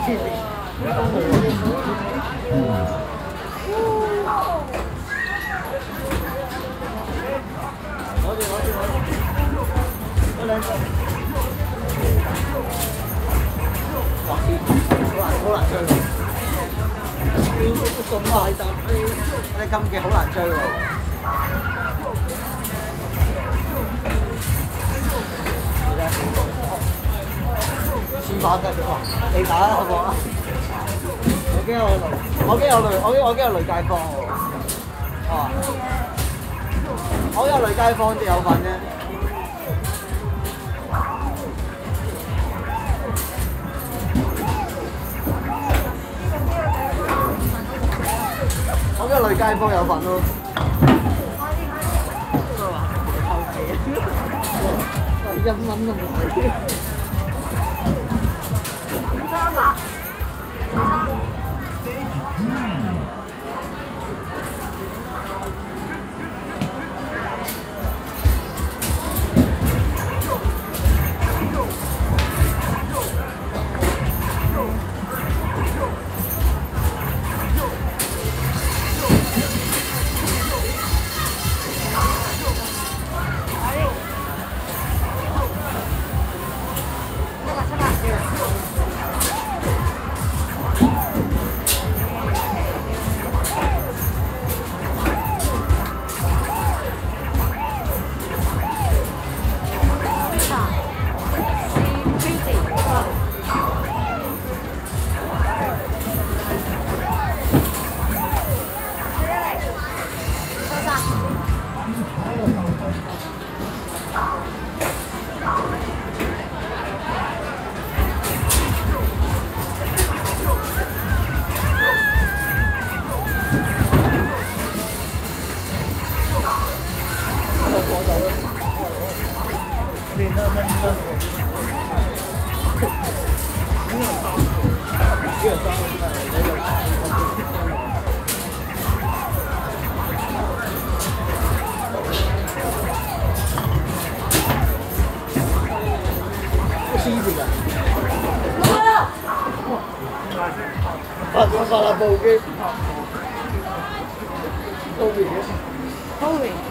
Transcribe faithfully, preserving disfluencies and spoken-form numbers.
攞住攞住攞住，嗰兩個。哇！好難好難追喎，咁快搭飛，啲金記好難追喎。千把得哇！你打啦好唔好啊？我驚我累，我驚我累，我驚我驚我累街坊喎。啊！我有累街坊先有份啫。我驚累街坊有份咯。咩話？後期啊！一蚊都冇。三百。發發發啦部機，高面嘅，高面。